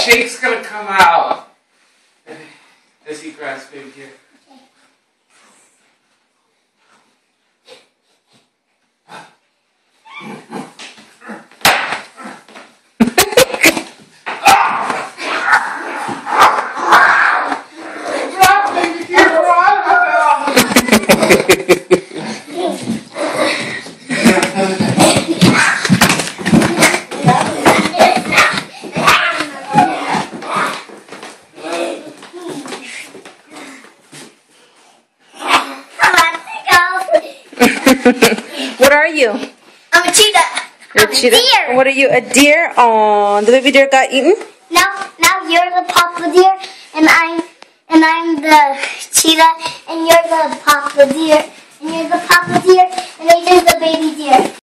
shake's gonna come out. As he grabs baby deer. What are you? I'm a cheetah. You're a cheetah? Deer. What are you? A deer? Oh, the baby deer got eaten? Now you're the papa deer, and I'm the cheetah, and you're the papa deer, and you're the papa deer, and you're the baby deer.